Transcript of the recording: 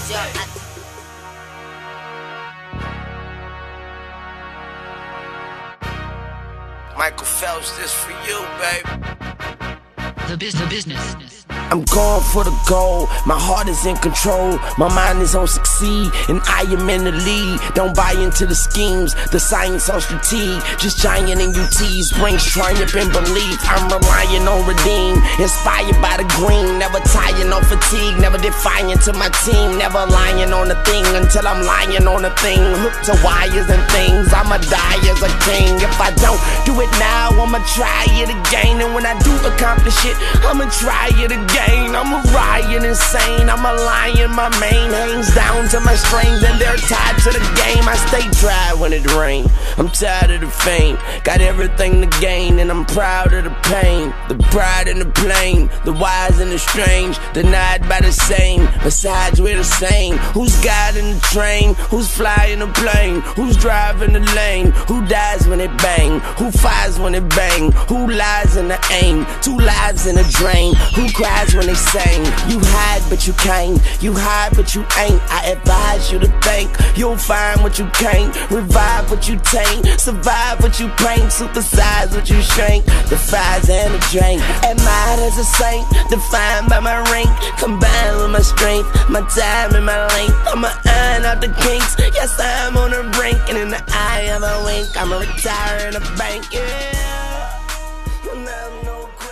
Michael Phelps, this for you, baby. The business. I'm going for the goal, my heart is in control, my mind is on succeed, and I am in the lead. Don't buy into the schemes, the science on strategy, just giant in UTs, brings triumph and belief. I'm relying on redeem, inspired by the green, never tired, no fatigue, never defiant to my team, never lying on a thing until I'm lying on a thing, hooked to wires and things. I'ma die as a king. If I don't do it now, I'ma try it again, and when I do accomplish it, I'ma try it again. I'm a riot insane, I'm a lion, my mane hangs down to my strings, and they're tied to the game. I stay dry when it rains, I'm tired of the fame, got everything to gain, and I'm proud of the pain. The pride and the plain, the wise and the strange, denied by the same, besides we're the same. Who's guiding the train, who's flying the plane, who's driving the lane, who dies when it bang, who fires when it bang, who lies in the aim, 2 lives in a drain, who cries when they sing. You hide but you can't, you hide but you ain't. I advise you to think, you'll find what you can't, revive what you taint, survive what you paint, supersize what you shrink, defies and a drink. Admired as a saint, defined by my rank, combined with my strength, my time and my length. I'ma iron out the kinks, yes I'm on the brink, and in the eye of a wink, I'ma retire in a bank, yeah. No